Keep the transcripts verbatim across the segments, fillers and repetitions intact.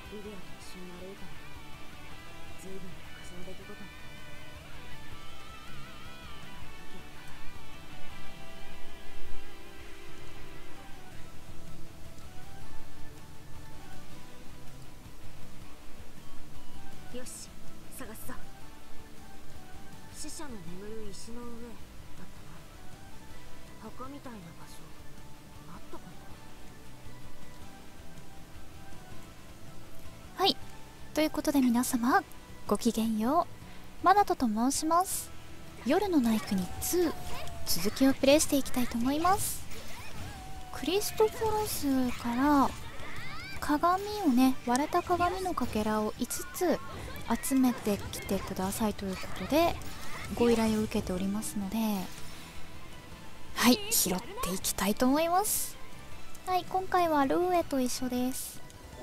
リリアと一緒に歩いたのも随分昔の出来事みたい。よし、探すぞ。死者の眠る石の上だったな。墓みたいな場所あったかな。 はい、ということで皆様ごきげんよう、マナトと申します。夜のナイクにツー続きをプレイしていきたいと思います。クリストフォロスから鏡をね、割れた鏡のかけらをいつつ集めてきてくださいということでご依頼を受けておりますので、はい、拾っていきたいと思います。はい、今回はルーエと一緒です。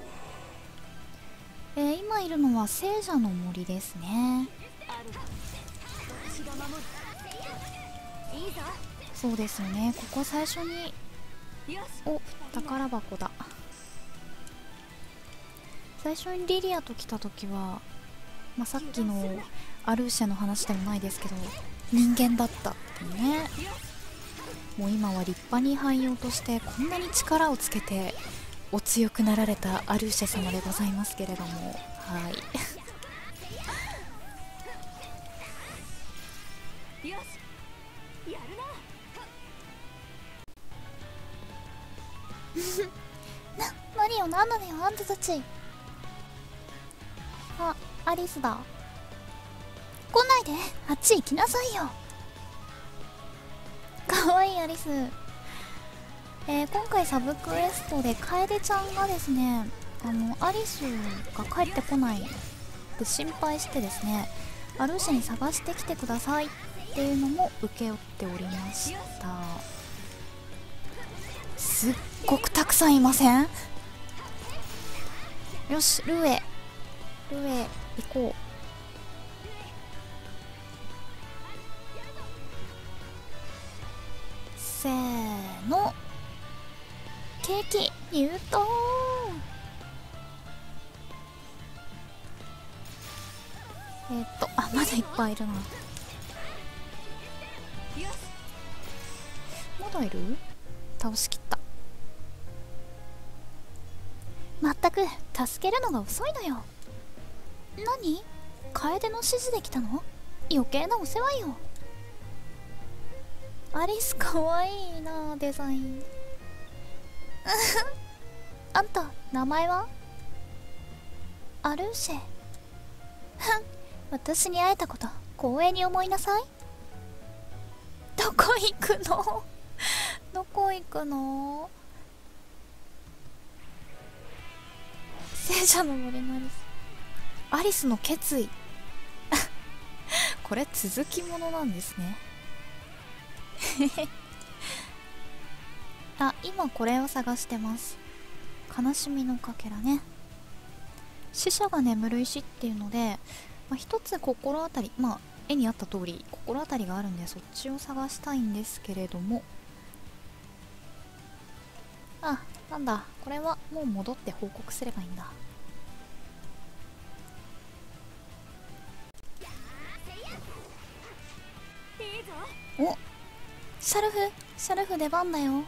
えー、今いるのは聖者の森ですね。そうですよね、ここ最初に、お、宝箱だ。最初にリリアと来た時は、まあ、さっきのアルーシェの話でもないですけど人間だったっていうね。もう今は立派に汎用としてこんなに力をつけてお強くなられたアルーシェ様でございますけれども、はいよし、やるな、何よ、何なのよあんたたち。あ、アリスだ。来ないで、あっち行きなさいよ。かわいいアリス。えー、今回サブクエストで楓ちゃんがですね、あのアリスが帰ってこないって心配してですね、アルーシェに探してきてくださいっていうのも請け負っておりました。すっごくたくさんいません？よし、ルーエルーエ行こう。せーの、ケーキ入刀。えー、っとあ、まだいっぱいいるな。まだいる？倒しきった。まったく助けるのが遅いのよ。何？楓の指示できたの？余計なお世話よ。アリスかわいいな、デザイン。あんた名前は？アルーシェ。私に会えたこと光栄に思いなさい。どこ行くの？どこ行くの？聖者の森のアリス。アリスの決意。これ続きものなんですね。あ、今これを探してます。悲しみのかけらね。死者が眠る石っていうので、まあ、一つ心当たり、まあ絵にあった通り心当たりがあるんでそっちを探したいんですけれども、あ、なんだ、これはもう戻って報告すればいいんだ。お、シャルフ、シャルフ出番だよ。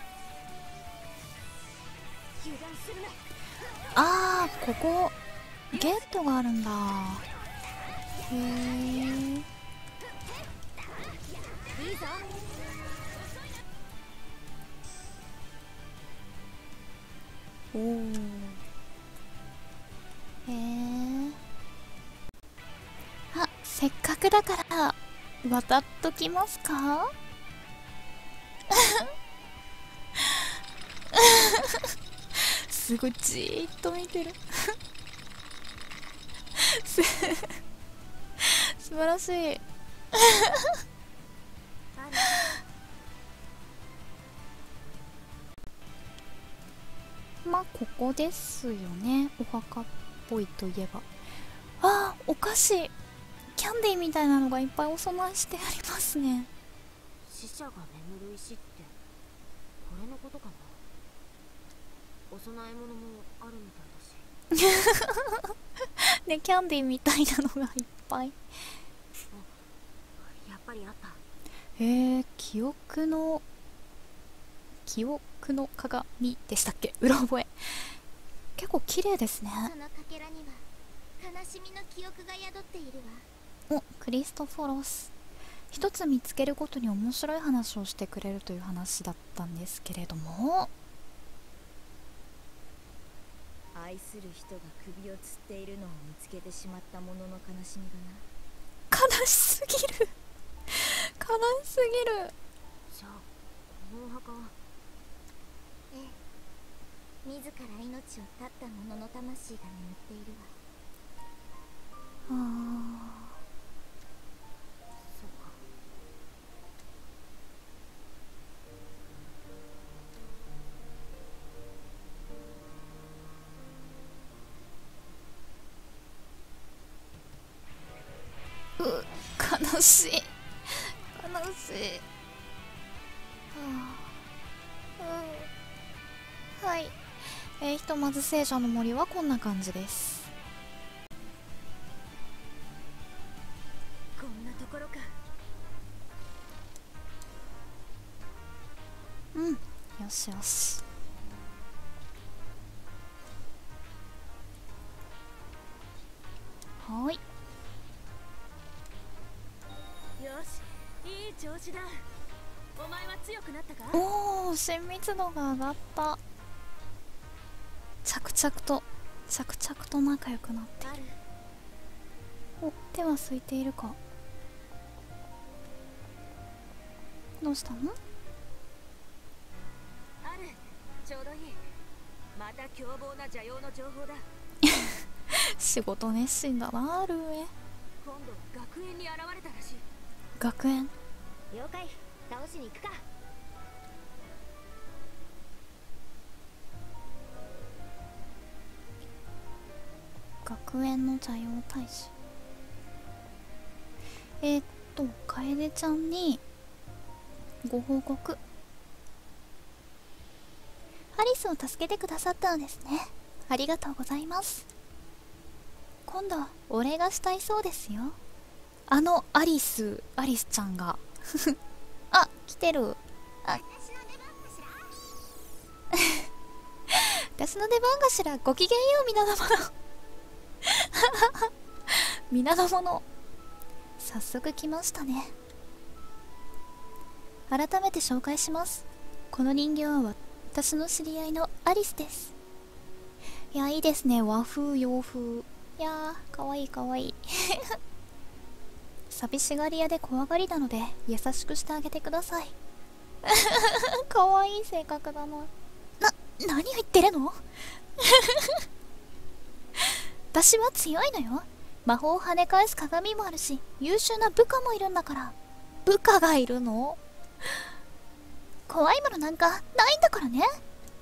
あー、ここゲートがあるんだ。へえ。おー、へえ。あ、せっかくだから渡っときますか？すごいじーっと見てる。す素晴らしい。まあここですよね、お墓っぽいといえば。あー、お菓子キャンディーみたいなのがいっぱいお供えしてありますね。 死者が眠る石ってこれのことかな。お供え物もあるみたいだし。 ね、キャンディーみたいなのがいっぱい。 やっぱりあった。 えー、記憶の記憶の鏡でしたっけ、うろ覚え。結構綺麗ですね。 そのかけらには悲しみの記憶が宿っているわ。 お、クリストフォロス。一つ見つけるごとに面白い話をしてくれるという話だったんですけれども、 愛する人が首を吊っているのを見つけてしまったものの悲しみが悲しすぎる悲しすぎる。 じゃあこのお墓は。ええ、自ら命を絶った者の魂が眠っているわ。 あー、 そうか。 う、悲しい悲しい。はあ、うん、はい、えー、ひとまず聖者の森はこんな感じです。 こんなところか。 うん、よしよし。はい、 よし、いい調子だ。お前は強くなったか？ おお、親密度が上がった。着々と着々と仲良くなっている。お、手は空いているか。どうしたの？ ある、ちょうどいい。また凶暴な邪妖の情報だ。 仕事熱心だな、ルーエ。 今度は学園に現れたらしい。 学園？ 了解、倒しに行くか。 学園の邪妖大使。えー、っと楓ちゃんにご報告。アリスを助けてくださったのですね。ありがとうございます。今度お礼がしたいそうですよ。あのアリスアリスちゃんがあ、来てる。あ、私の出番かしら。ごきげんよう、皆様の皆の者、早速来ましたね。改めて紹介します。この人形は私の知り合いのアリスです。いや、いいですね、和風洋風。いやー、かわいいかわいい寂しがり屋で怖がりなので優しくしてあげてくださいかわいい性格だな。な、何を言ってるの私は強いのよ。魔法を跳ね返す鏡もあるし、優秀な部下もいるんだから。部下がいるの？怖いものなんかないんだからね。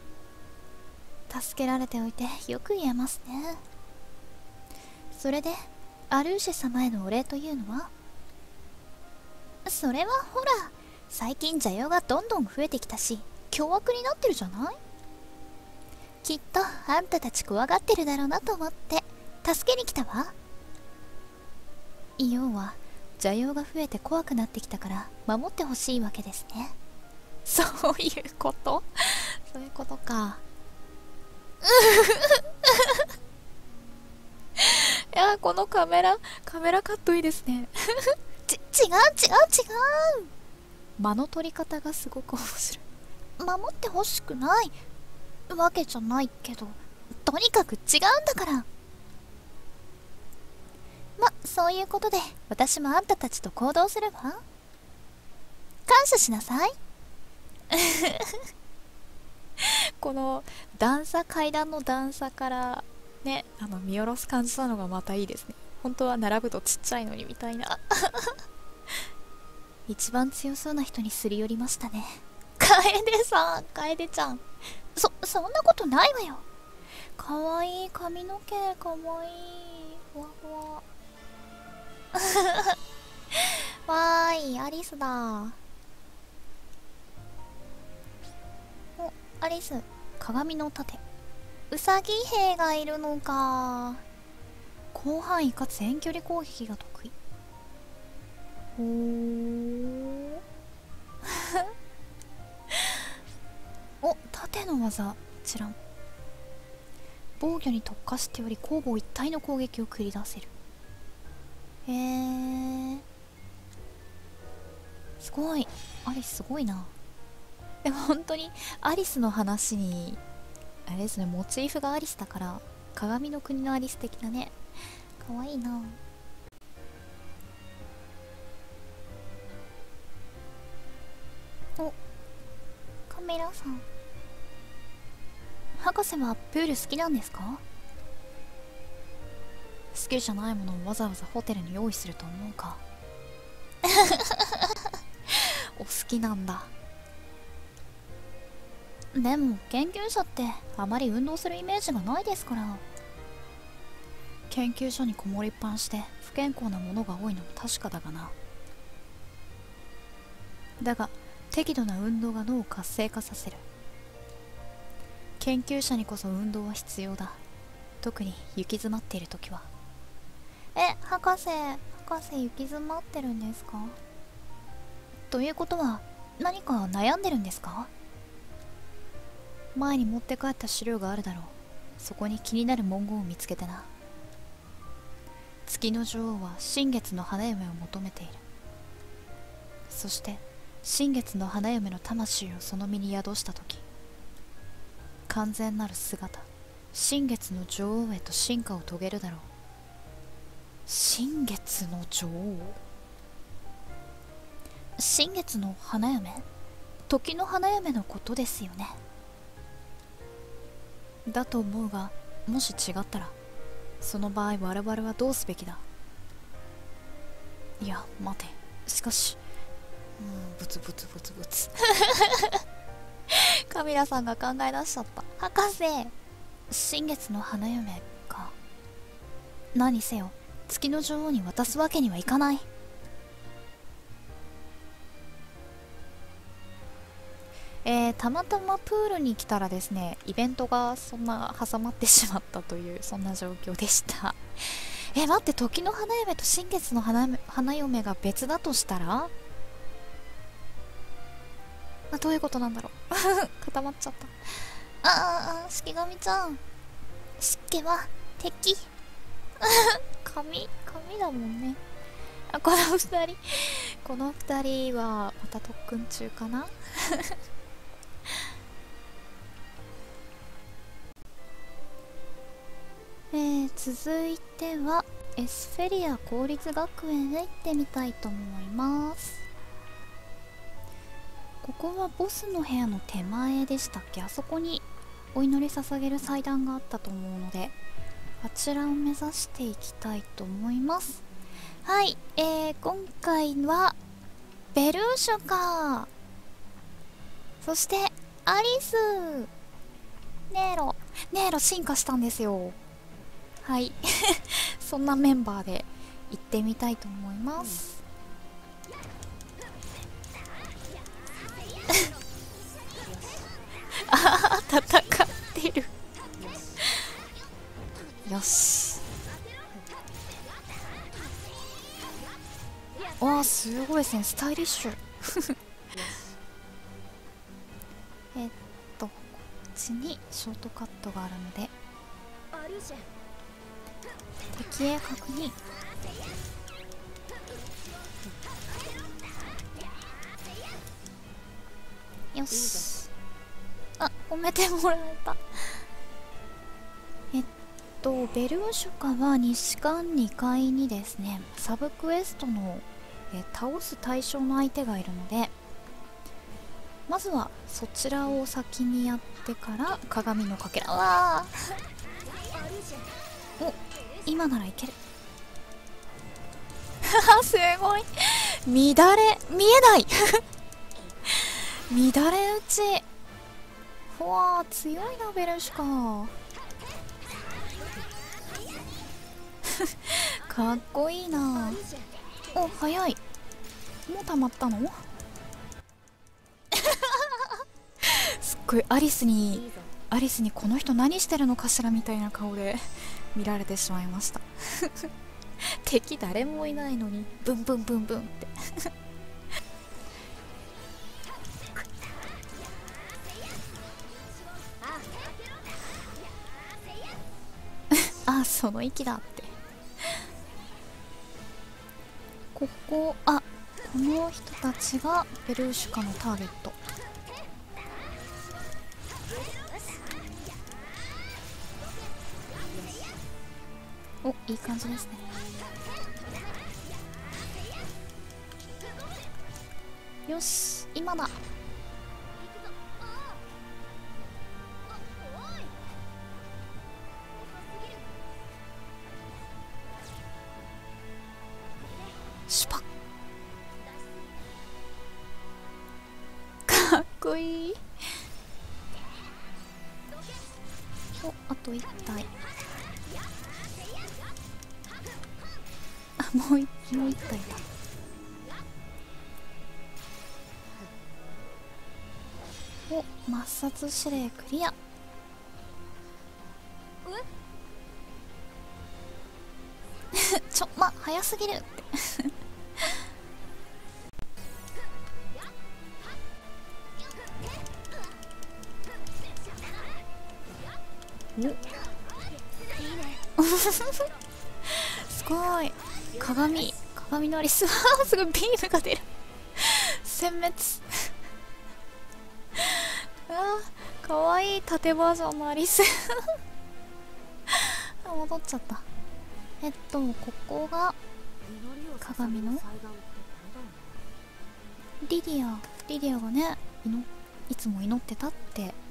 助けられておいてよく言えますね。それでアルーシェ様へのお礼というのは？それはほら、最近邪妖がどんどん増えてきたし凶悪になってるじゃない。きっとあんたたち怖がってるだろうなと思って助けに来たわ。要は邪妖が増えて怖くなってきたから守ってほしいわけですね。そういうこと？そういうことか。いや、このカメラカメラカットいいですねち、違う違う違う、間の取り方がすごく面白い。守ってほしくないわけじゃないけど、とにかく違うんだから。ま、そういうことで私もあんたたちと行動するわ。感謝しなさいこの段差、階段の段差からね、あの見下ろす感じなのがまたいいですね。本当は並ぶとちっちゃいのにみたいな一番強そうな人にすり寄りましたね。楓さん、楓ちゃん、そ、そんなことないわよ。かわいい髪の毛、かわいい、ふわふわわーい、アリスだ。お、アリス、鏡の盾。 ウサギ兵がいるのか。広範囲かつ遠距離攻撃が得意。ほーお、盾の技知らん。防御に特化しており攻防一体の攻撃を繰り出せる。へえ、すごい。アリスすごいな。でも本当にアリスの話にあれですね、モチーフがアリスだから鏡の国のアリス的なね。かわいいな。お、カメラさん、博士はプール好きなんですか？好きじゃないものをわざわざホテルに用意すると思うか？お好きなんだ。でも研究者ってあまり運動するイメージがないですから。研究所にこもりっぱなしで不健康なものが多いのも確かだがな。だが適度な運動が脳を活性化させる。研究者にこそ運動は必要だ。特に行き詰まっている時は。え、博士博士行き詰まってるんですか？ということは何か悩んでるんですか？前に持って帰った資料があるだろう。そこに気になる文言を見つけてな。月の女王は新月の花嫁を求めている。そして新月の花嫁の魂をその身に宿した時、完全なる姿、新月の女王へと進化を遂げるだろう。新月の女王、新月の花嫁、時の花嫁のことですよね。だと思うが、もし違ったらその場合我々はどうすべきだ？いや待て、しかし、うん、ブツブツブツブツカミラさんが考え出しちゃった。博士、新月の花嫁か。何せよ月の女王に渡すわけにはいかない。えー、たまたまプールに来たらですね、イベントがそんな挟まってしまったという、そんな状況でした。えー、待って、時の花嫁と新月の 花, 花嫁が別だとしたら、あ、どういうことなんだろう固まっちゃった。ああ、式神ちゃん、湿気は敵神神だもんね。あ、この二人この二人はまた特訓中かなえー、続いてはエスフェリア公立学園へ行ってみたいと思います。ここはボスの部屋の手前でしたっけ？あそこにお祈り捧げる祭壇があったと思うので、あちらを目指していきたいと思います。はい、えー、今回はベルーシュか、そしてアリス、ネーロネーロ進化したんですよ。はいそんなメンバーで行ってみたいと思います、うん、ああ戦ってるよし。わあすごいですね、スタイリッシュえっとこっちにショートカットがあるので敵へ確認。よし、あ、褒めてもらえた。えっとベルーシュカは西館にかいにですね、サブクエストのえ倒す対象の相手がいるので、まずはそちらを先にやってから鏡のかけら。わーお、今ならいけるすごい乱れ見えない乱れ打ち。ふわー強いなベルーシュカかっこいいな。お、早い。もう溜まったのすっごいアリスにアリスにこの人何してるのかしらみたいな顔で見られてしまいました敵誰もいないのにブンブンブンブンってあ、その息だってここ、あ、この人たちがベルーシュカのターゲット。お、いい感じですね。よし、今だ。シュパッかっこいい。お、あといち体。あ、もういもういち体だ。お、抹殺指令クリア。ちょ、ま、早すぎるってすごい。鏡鏡のアリスすごいビームが出る殲滅あーかわいい縦バージョンのアリス戻っちゃった。えっとここが鏡のリディアリディアがねいのいつも祈ってたって。よ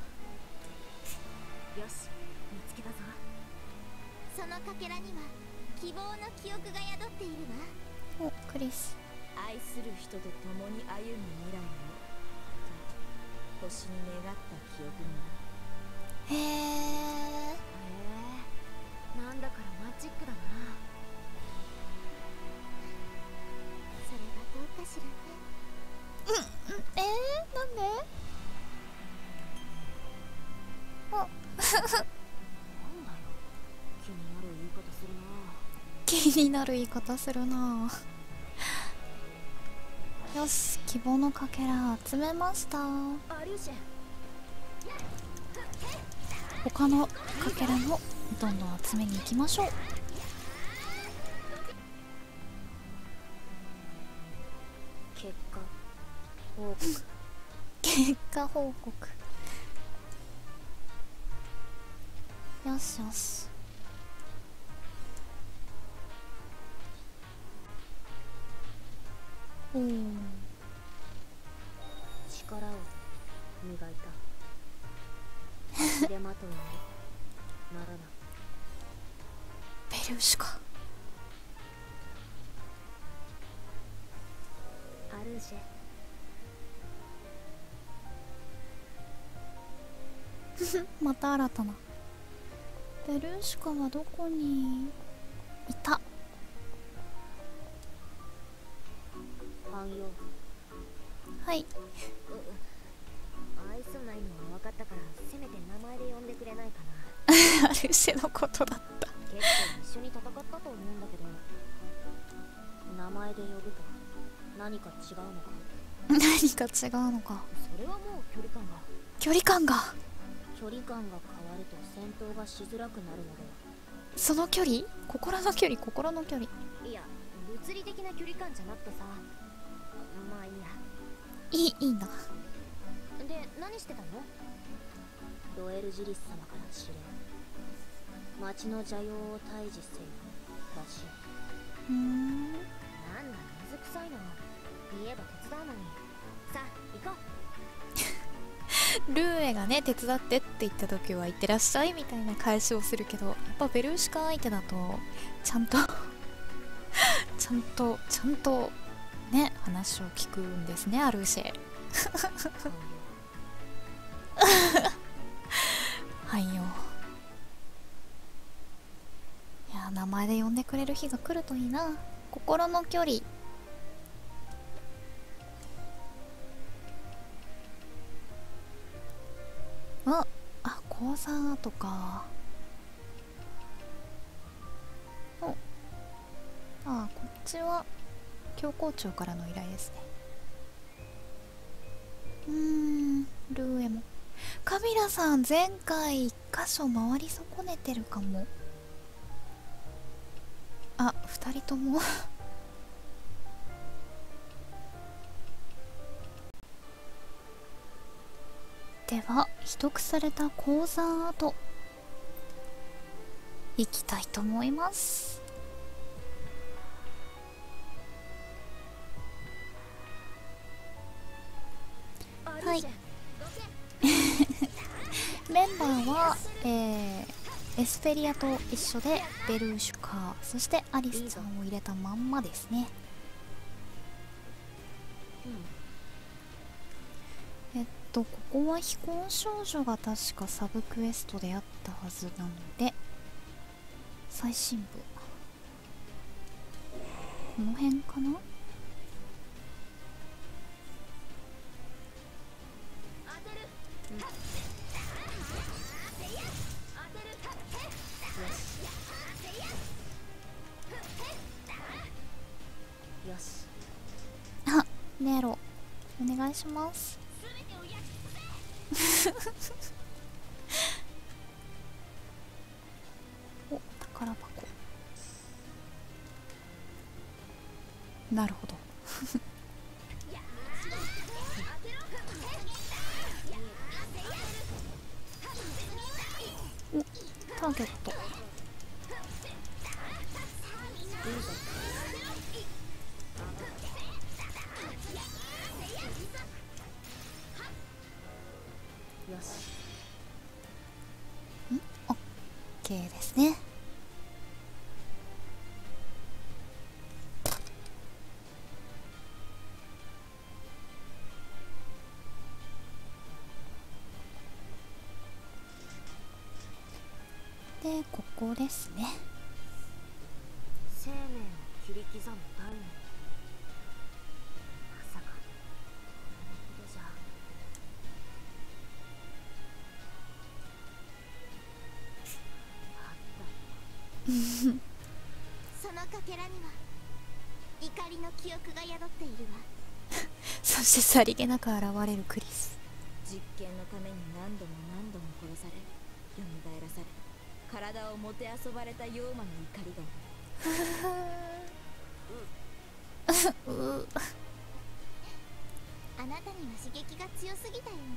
し、見つけたぞ。 そのかけらには希望の記憶が宿っているわ。 お、クリス。 愛する人と共に歩む未来をと星に願った記憶にな。 へえ。 へえ、なんだからマジックだな。 それはどうかしらね。 うん、うん、えー、なんで？あなんだよ、気になる言い方するな。 気になる言い方するな。よし、希望のかけら集めました。 アリューシェ、 他のかけらもどんどん集めに行きましょう。 結果報告。 結果報告。よしよし。おお。 力を磨いた。足手まといにならな。 ベルーシュか。 アルーシェ。 また新たな。ベルーシュカはどこにいた？ 汎用。 はい。 愛想ないのは分かったから、せめて名前で呼んでくれないかな。 アルシェのことだった。 結構一緒に戦ったと思うんだけど、名前で呼ぶと何か違うのか。 何か違うのか。 それはもう距離感が距離感が距離感が変わると戦闘がしづらくなるのでは。 その距離、心の距離、心の距離。 いや、物理的な距離感じゃなくてさ。まあいいや。 いい、いいんだ。 で、何してたの？ロエルジリス様から指令。町の邪妖を退治せよらしい。 うーん。 なんだ水臭いの。言えば手伝うのに。さあ行こう。 ルーエがね手伝ってって言った時は行ってらっしゃいみたいな返しをするけど、やっぱベルーシカ相手だとちゃんとちゃんとちゃんとね話を聞くんですね、アルーシェはいよ。いや、名前で呼んでくれる日が来るといいな。心の距離。あ、あ、 鉱山跡か。お、ああ、こっちは教皇庁からの依頼ですね。うーん、ルーエモカビラさん、前回一箇所回り損ねてるかも。あ、二人ともでは秘匿された鉱山跡行きたいと思います。はい。メンバーは、えー、エスペリアと一緒でベルーシュカー、そしてアリスちゃんを入れたまんまですね。えっとここは非婚少女が確かサブクエストであったはずなので、最新部この辺かな。 よし。 あ、ネロお願いしますお、宝箱。なるほどお、ターゲット。 よし。 ん、オッケーですね。で、ここですね。 生命を切り刻むダイモン。まさかこれじゃ。 そのかけらには怒りの記憶が宿っているわ。 そしてさりげなく現れるクリス。 実験のために何度も何度も殺され、蘇らされ、体をもてあそばれた妖魔の怒りがうあなたには刺激が強すぎたよね。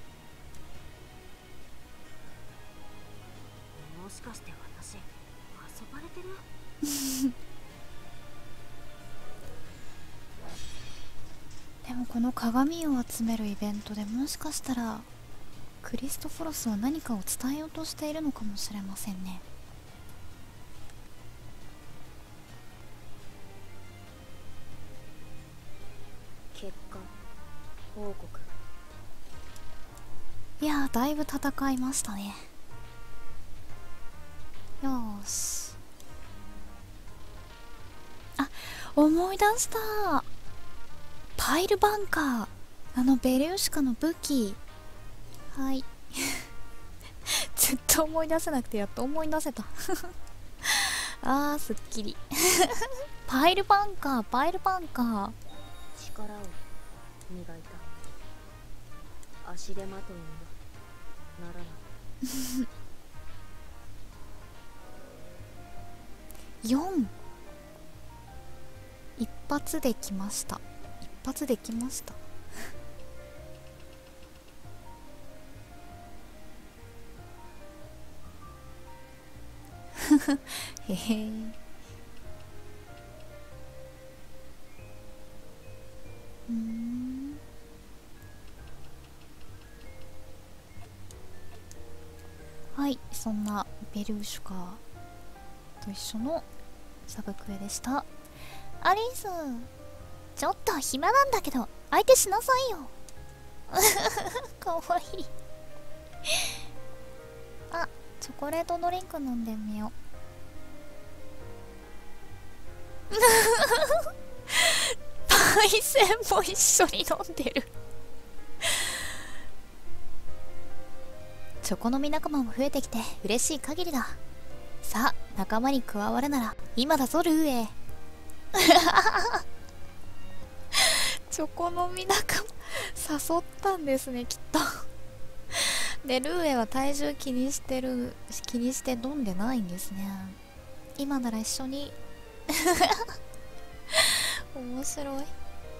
もしかして私遊ばれてる？ でもこの鏡を集めるイベントでもしかしたらクリストフォロスは何かを伝えようとしているのかもしれませんね。 結果報告。 いやー、だいぶ戦いましたね。よーし。あ、思い出した。パイルバンカー、あのベレウシカの武器。はいずっと思い出せなくてやっと思い出せたあー、すっきりパイルバンカー、パイルバンカー。 力を磨いた。足手まといにはならないよん一発できました。一発できましたへへうん。はい、そんなベルーシュカーと一緒のサブクエでした。アリス、ちょっと暇なんだけど相手しなさいよかわいいあ、チョコレートドリンク飲んでみようパイセンも一緒に飲んでるチョコ飲み仲間も増えてきて嬉しい限りだ。さあ仲間に加わるなら今だぞルーエ。チョコ飲み仲間誘ったんですねきっと。でルーエは体重気にしてる気にして飲んでないんですね。今なら一緒に。面白い。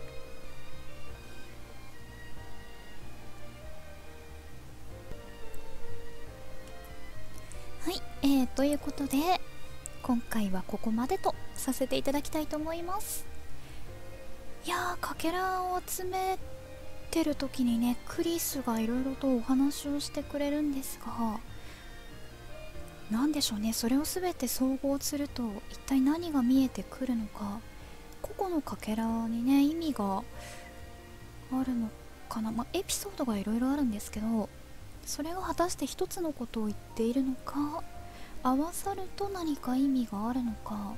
はい、えー、ということで今回はここまでとさせていただきたいと思います。いやー、かけらを集めてる時にね、クリスがいろいろとお話をしてくれるんですが、なんでしょうね、それを全て総合すると一体何が見えてくるのか、個々のかけらにね意味があるのかな。まあ、エピソードがいろいろあるんですけど、それが果たして一つのことを言っているのか、合わさると何か意味があるのか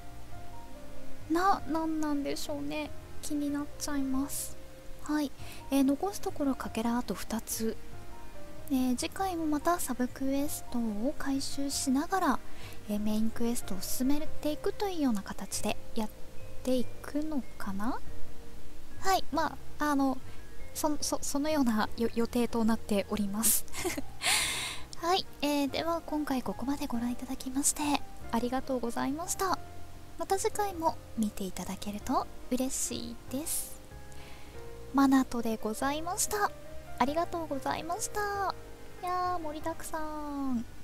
な、なんなんでしょうね。気になっちゃいます。はい、えー、残すところかけらあとふたつ、えー、次回もまたサブクエストを回収しながら、えー、メインクエストを進めていくというような形でやっていくのかな。はい、まああのそ, そ, そのような予定となっております。はい、えー、では今回ここまでご覧いただきましてありがとうございました。また次回も見ていただけると嬉しいです。マナトでございました。ありがとうございました。いやー、盛りだくさん。